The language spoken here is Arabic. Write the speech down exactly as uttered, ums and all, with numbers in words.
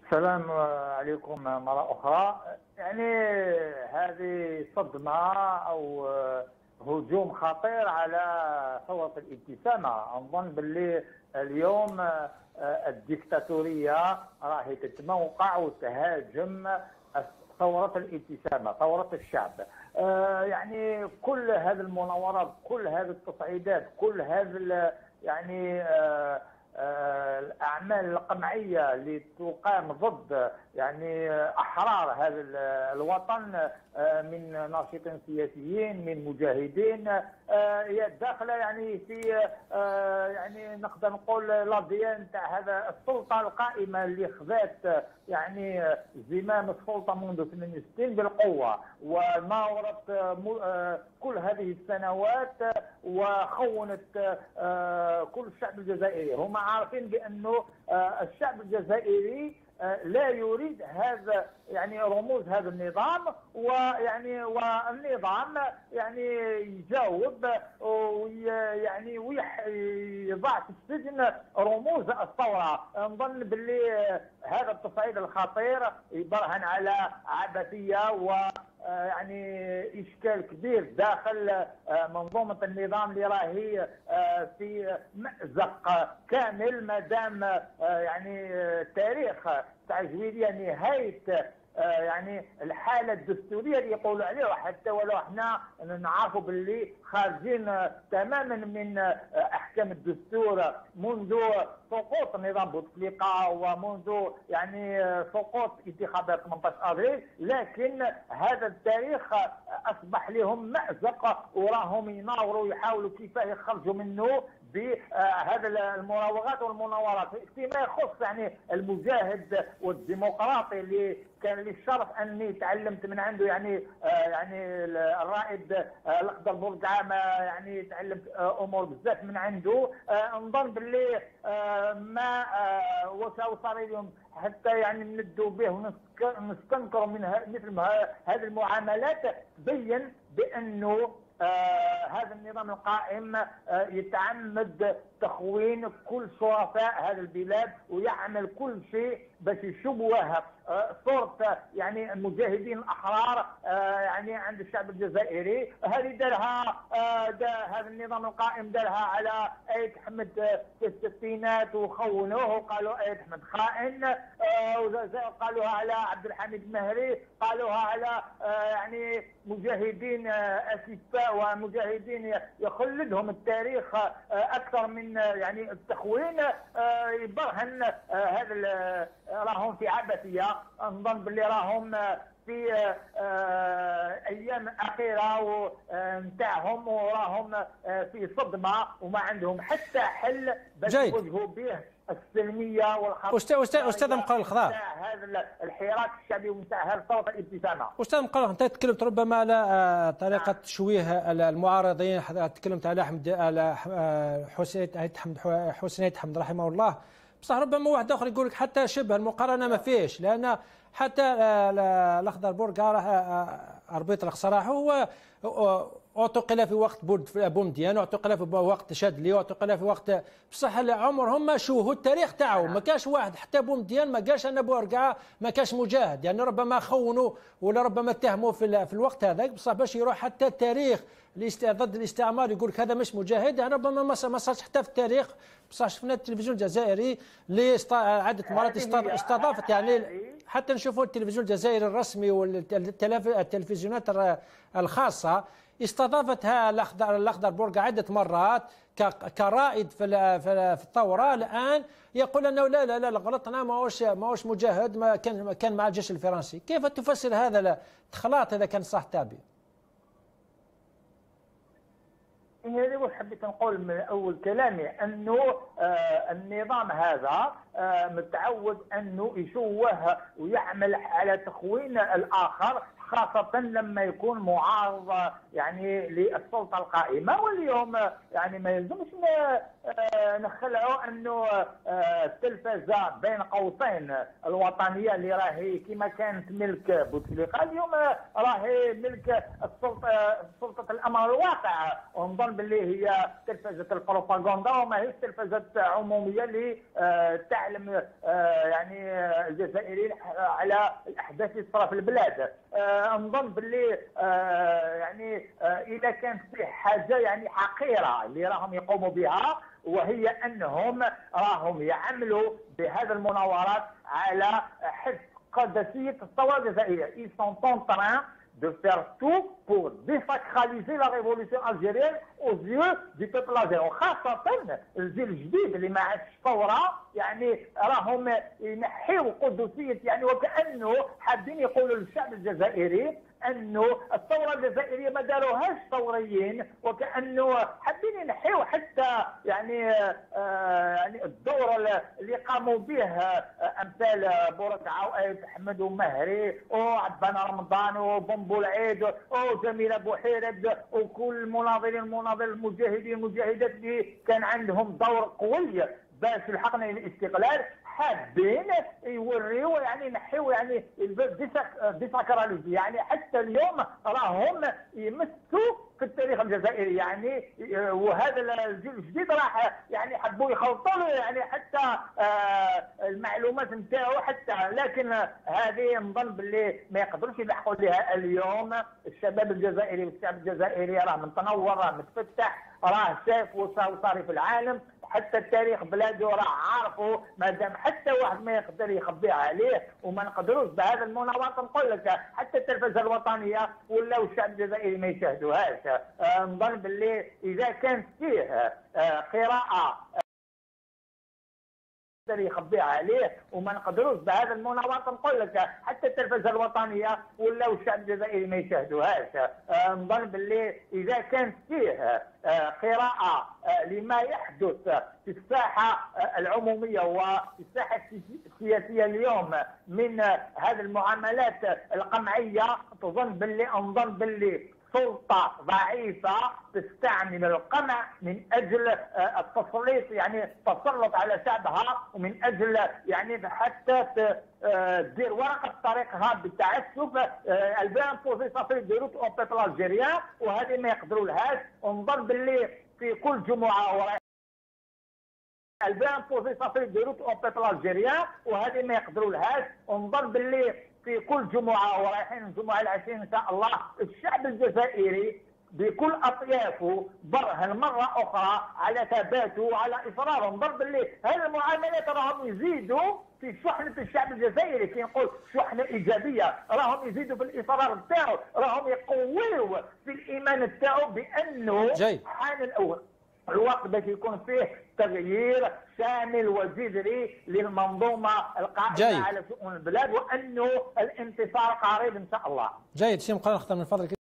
السلام عليكم مرة أخرى. يعني هذه صدمة أو هجوم خطير على ثورة الابتسامة. أظن باللي اليوم الديكتاتورية راهي تتموقع وتهاجم ثورة الابتسامة، ثورة الشعب. يعني كل هذه المناورات، كل هذه التصعيدات، كل هذا يعني الأعمال القمعية اللي تقام ضد يعني أحرار هذا الوطن من ناشطين سياسيين، من مجاهدين، هي داخله يعني في يعني نقدر نقول لاضيان تاع هذا السلطه القائمه اللي خذات يعني زمام السلطه منذ ثمانية وستين بالقوه، وناورت كل هذه السنوات وخونت كل الشعب الجزائري. هم عارفين بانه الشعب الجزائري لا يريد هذا يعني رموز هذا النظام، ويعني والنظام يعني يجاوب ويعني ويضع في السجن رموز الثوره. نظن باللي هذا التصعيد الخطير يبرهن على عبثيه و يعني اشكال كبير داخل منظومه النظام اللي راهي في مأزق كامل، ما دام يعني تاريخ تاع جويلية نهايه يعني الحاله الدستوريه اللي يقولوا عليها، حتى ولو احنا نعرفوا باللي خارجين تماما من احكام الدستور منذ سقوط نظام بوتفليقه ومنذ يعني سقوط انتخابات ثمانية عشر ابريل، لكن هذا التاريخ اصبح لهم مأزق وراهم يناوروا ويحاولوا كيف يخرجوا منه بهذا المراوغات والمناورات فيما يخص يعني المجاهد والديمقراطي اللي كان لي الشرف اني تعلمت من عنده، يعني آه يعني الرائد آه الاخضر بورقعه، يعني تعلمت آه امور بزاف من عنده. آه نظن باللي آه ما آه وصل اليوم حتى يعني ندوا به ونستنكروا من مثل هذه المعاملات، تبين بانه آه هذا النظام القائم آه يتعمد تخوين كل شرفاء هذه البلاد، ويعمل كل شيء باش يشوه آه صورة يعني المجاهدين الأحرار آه يعني عند الشعب الجزائري. هذه دارها آه دا هذا النظام القائم دارها على آية حمد في الستينات وخونوه وقالوا آية حمد خائن، آه قالوها على عبد الحميد المهري، قالوها على آه يعني مجاهدين آه أسفاء ومجاهدين يخلدهم التاريخ آه أكثر من يعني التخوين. آه يبرهن آه هذا راهم في عبثيه. نظن باللي راهم في ايام اخيره نتاعهم وراهم في صدمه وما عندهم حتى حل باش يواجهوا به السلميه والخطر. استاذ استاذ استاذ مقال الخضار، هذا الحراك الشعبي ونتاع هذه ثوره الابتسامه. استاذ مقال، انت تكلمت ربما على طريقه تشويه المعارضين، تكلمت على احمد على حسين حمد حسين حمد رحمه الله، بصح ربما واحد اخر يقول لك حتى شبه المقارنه ما فيش، لان حتى الاخضر بورقا راه اربيط الصراحه هو اعتقل في وقت بومديان، اعتقل في وقت شادلي، اعتقل في وقت، بصح عمرهم ما شوهوا التاريخ تاعو. ما كاش واحد حتى بومديان ما قالش ان بورقا ما كاش مجاهد، يعني ربما خونوا ولا ربما اتهموا في, في الوقت هذاك، بصح باش يروح حتى التاريخ ضد الاستعمار يقول لك هذا مش مجاهد، يعني ربما ما صارش حتى في التاريخ. بصح شفنا التلفزيون الجزائري اللي عده مرات استضافت، يعني حتى نشوفوا التلفزيون الجزائري الرسمي والتلفزيونات الخاصه استضافتها الاخضر الاخضر بورقا عده مرات كرائد في في الثوره. الان يقول انه لا لا لا غلطنا، ما هوش ما هوش مجاهد، ما كان كان مع الجيش الفرنسي. كيف تفسر هذا الخلاط اذا كان صح تابع؟ هذا واش حبيت نقول من اول كلامي، انه آه النظام هذا آه متعود انه يشوه ويعمل على تخوين الاخر، خاصة لما يكون معارض يعني للسلطة القائمة. واليوم يعني ما يلزمش نخلعوا انه التلفزه بين قوسين الوطنيه اللي راهي كما كانت ملك بوتفليقه اليوم راهي ملك السلطه سلطه الامر الواقع، ونظن باللي هي تلفزه البروباغندا وما هي تلفزه عموميه اللي تعلم يعني الجزائريين على الاحداث اللي تصرى في البلاد. نظن باللي يعني اذا كانت فيه حاجه يعني حقيره اللي راهم يقوموا بها، وهي انهم راهم يعملوا بهذه المناورات على حفظ قدسيه الثوره الجزائريه. Ils sont en train de faire tout pour désacraliser la révolution algérienne aux yeux du peuple algérien، وخاصة الجيل الجديد اللي ما عادش ثورة، يعني راهم ينحيوا قدسية، يعني وكأنه حابين يقولوا للشعب الجزائري انه الثوره الجزائريه ما داروهاش ثوريين، وكانه حابين ينحيوا حتى يعني آه يعني الدور اللي قاموا به آه امثال بورك عوائد احمد ومهري وعبانه رمضان وبنبو العيد وجميله بوحيرد وكل المناضلين المناضل المجاهدين المجاهدات اللي كان عندهم دور قوي باش لحقنا الاستقلال، حابين يوريوا يعني ينحيوا يعني ديساكراليزي، يعني حتى اليوم راهم يمسوا في التاريخ الجزائري يعني، وهذا الجيل الجديد راح يعني حبوا يخلطوا له يعني حتى آه المعلومات نتاعو حتى، لكن هذه نظن باللي ما يقدروش يلحقوا لها اليوم. الشباب الجزائري والشعب الجزائري راه متنور راه متفتح، راه شاف واش صار في العالم، حتى التاريخ بلاده راه عارفه، مادام حتى واحد ما يقدر يخبيها عليه، وما نقدروش بهذا المناورات نقول لك حتى التلفزه الوطنيه ولا الشعب الجزائري ما يشاهدوهاش. آه نظن باللي اذا كانت فيه آه قراءه يخبيها عليه وما نقدروش بهذا المناورات نقول لك حتى التلفزه الوطنيه ولا الشعب الجزائري ما يشاهدوهاش. آه نظن باللي اذا كانت فيه آه قراءه آه لما يحدث في الساحه آه العموميه وفي الساحه السياسيه اليوم من آه هذه المعاملات القمعيه، تظن باللي انظن باللي سلطة ضعيفة تستعمل القمع من أجل التسليط، يعني التسلط على شعبها، ومن أجل يعني حتى تدير ورقة طريقها بالتعسف. البان بوزي صافي ديروت او بيبل الجيريان، وهذه ما يقدروا لهاش. ونظن باللي في كل جمعة البان بوزي صافي ديروت او بيبل الجيريان، وهذه ما يقدروا لهاش. ونظن باللي في كل جمعة ورايحين الجمعة العشرين إن شاء الله الشعب الجزائري بكل أطيافه برهن مرة أخرى على ثباته وعلى إصراره. نظن باللي هذه المعاملات راهم يزيدوا في شحنة الشعب الجزائري، كي نقول شحنة إيجابية راهم يزيدوا في الإصرار بتاعه، راهم يقويوا في الإيمان بتاعه بأنه حان الأول الوقت باش يكون فيه تغيير شامل وجذري للمنظومه القائمه على شؤون البلاد، وانه الانتصار قريب ان شاء الله. جيد. شيء مقارنه اختار من فضلك.